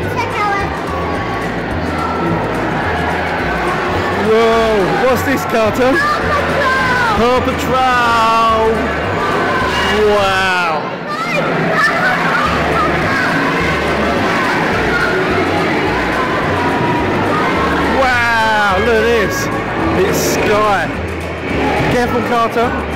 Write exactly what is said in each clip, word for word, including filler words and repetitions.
Whoa, what's this, Carter? Paw Patrol! Wow! Wow, look at this! It's Sky! Careful, Carter!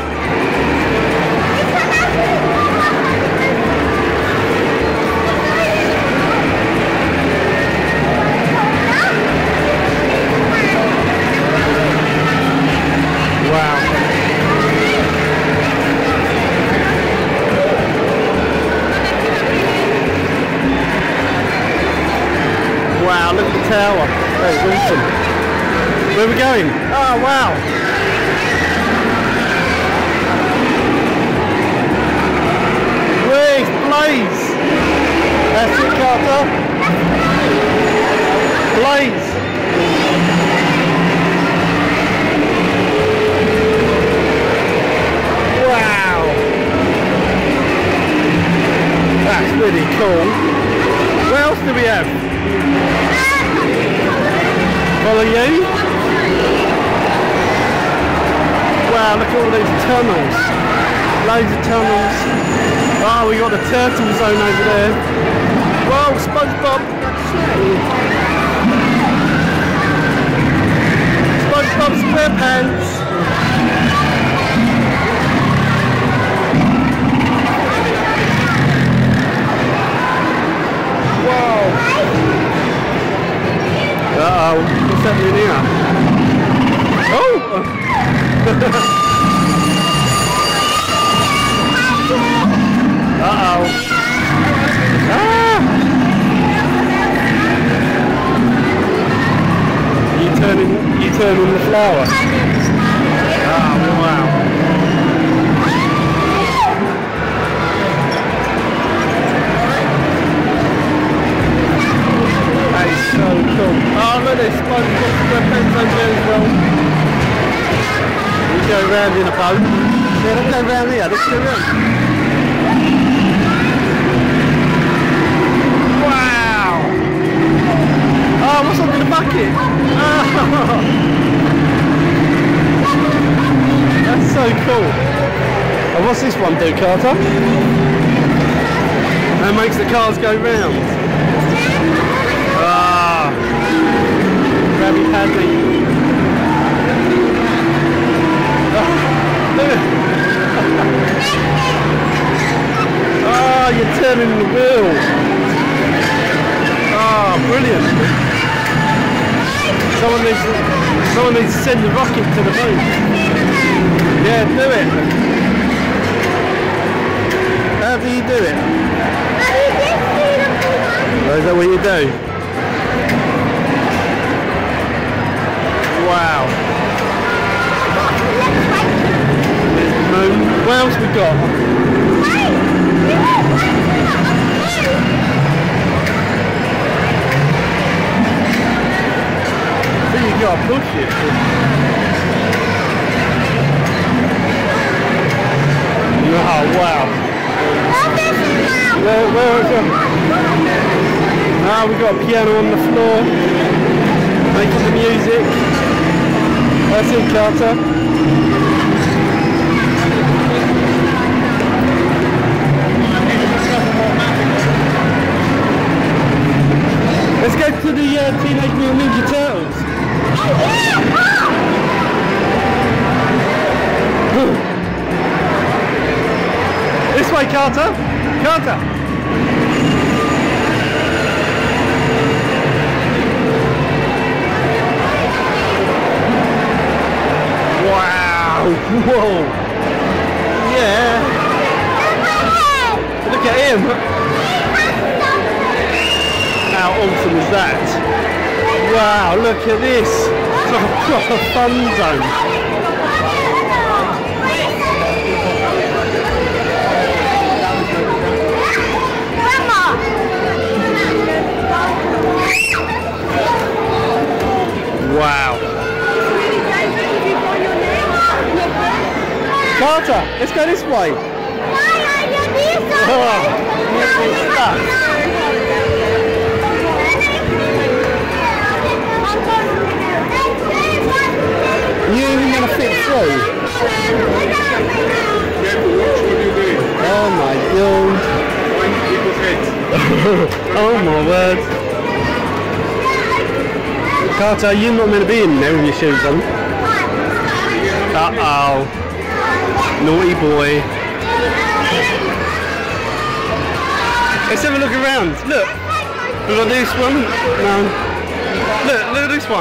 Wow. Wow, look at the tower. That is awesome. Where are we going? Oh, wow. Where's Blaze? That's it, Carter. Blaze. Wow. That's really cool. What else do we have? Follow you? Wow, look at all these tunnels. Loads of tunnels. Oh, we got the turtle zone over there. Whoa, SpongeBob. SpongeBob SquarePants. Whoa. Uh-oh, what's happening here? Oh! Uh-oh. Ah! You turning, you turning the flower? Oh, wow. That is so cool. Oh, look, there's SpongeBob SquarePants over there as well. We go round in a boat. Yeah, let's go round here. Let's go round. Wow! Oh, what's under the bucket? Oh. That's so cool. Oh, what's this one do, Carter? That makes the cars go round. Ah, Krabby Patty. Oh, you're turning the wheel. Oh, brilliant. Someone needs to, someone needs to send the rocket to the moon. Yeah, do it. How do you do it? Oh, is that what you do? Wow. Moon. What else we got? I think you gotta push it. Oh wow. Where, where is it? Ah, we got a piano on the floor, making the music. That's it, Carter. Let's go to the uh, Teenage Mutant Ninja Turtles. This way, Carter. Carter. Wow! Whoa! Yeah! Look at him! How awesome is that? Wow! Look at this! It's like a proper fun zone. Wow! Carter, let's go this way. Oh, Oh my word. Carter, you're not meant to be in there with your shoes on. Uh-oh. Naughty boy. Let's have a look around. Look. We got this one. No. Look, look at this one.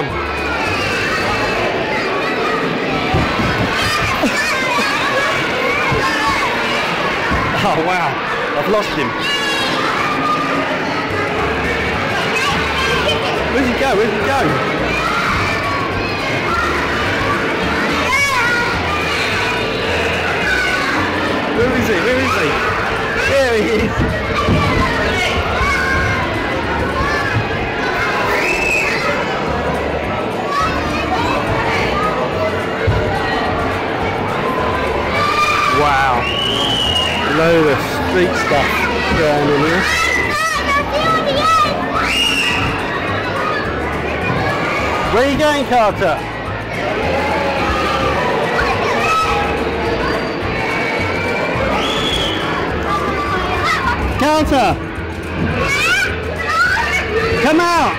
Oh wow, I've lost him. Where'd he go? Where'd he go? Where is he? Where is he? There he is. Wow. Load of street stuff going on here. Where are you going, Carter? Carter! Come out!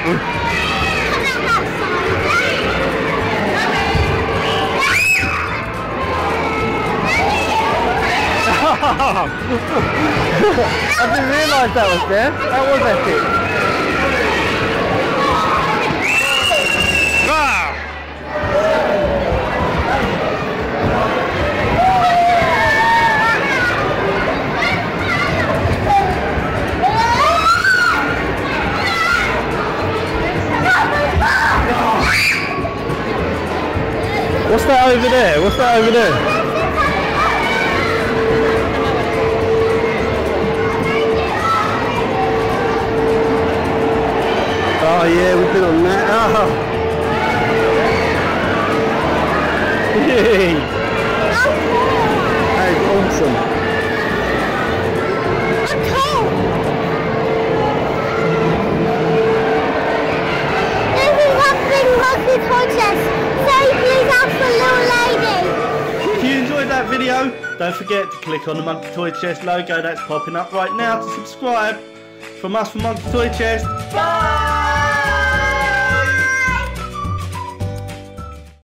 I didn't realise that was there. That was epic. Ah! What's that over there? What's that over there? Oh yeah, we've been on that. Oh. Yay. That is awesome. I'm cold. This is one thing Monkey Toy Chest. Say please ask for little lady. If you enjoyed that video, don't forget to click on the Monkey Toy Chest logo that's popping up right now to subscribe. From us from Monkey Toy Chest. Bye!